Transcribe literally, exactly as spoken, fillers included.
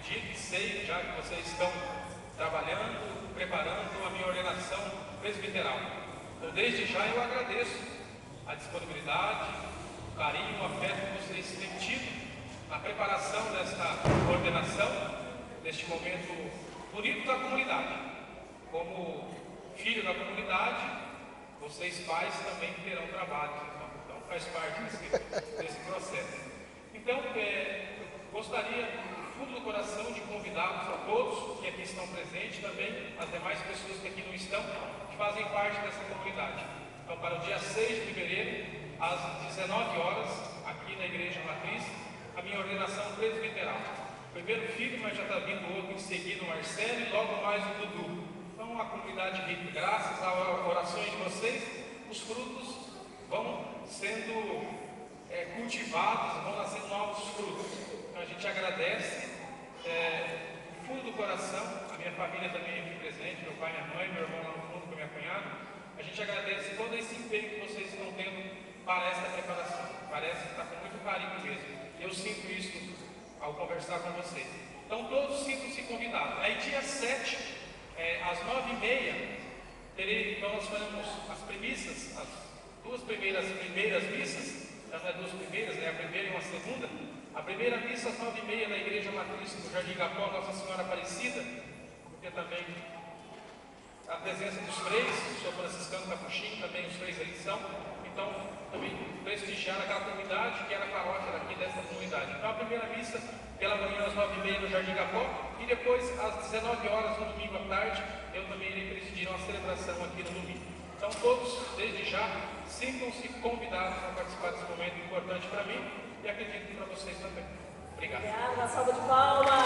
acredito e sei já que vocês estão trabalhando, preparando a minha ordenação presbiteral. Então, desde já eu agradeço a disponibilidade, o carinho, o afeto que vocês têm tido na preparação desta ordenação, neste momento bonito da comunidade. Como filho da comunidade, vocês pais também terão trabalho, então, então faz parte desse, desse processo. Então, é, eu gostaria, do fundo do coração, de convidá-los a todos que aqui estão presentes, também as demais pessoas que aqui não estão, que fazem parte dessa comunidade. Então, para o dia seis de fevereiro, às dezenove horas, aqui na Igreja Matriz, a minha ordenação presbiteral. Primeiro filho, mas já está vindo outro em seguida, o Marcelo, e logo mais o Dudu. Então, a comunidade rica, graças às orações de vocês, os frutos vão sendo é, cultivados, vão nascendo novos frutos. Então, a gente agradece é, do fundo do coração, a minha família também aqui presente, meu pai, minha mãe, meu irmão lá no fundo, com minha cunhada. A gente agradece todo esse empenho que vocês estão tendo para essa preparação. Parece que está com muito carinho mesmo. Eu sinto isso ao conversar com vocês. Então, todos sintam-se convidados. Aí, dia sete, é, às nove e meia, terei, então, nós faremos as premissas, as duas primeiras, primeiras missas, já não é duas primeiras, né? A primeira e uma segunda. A primeira missa às nove e meia na Igreja Matriz do Jardim Gapó, Nossa Senhora Aparecida, porque também a presença dos freis, o senhor Franciscano Capuchinho, também os freis ali são, então também prestigiar aquela comunidade que era a paróquia daqui dessa comunidade. Então a primeira missa pela manhã às nove e meia no Jardim Gapó, e depois às dezenove horas no domingo à tarde, eu também irei presidir uma celebração aqui no domingo. Então todos, desde já, sintam-se convidados a participar desse momento importante para mim, e acredito que para vocês também. Obrigado. Obrigada, uma salva de palmas.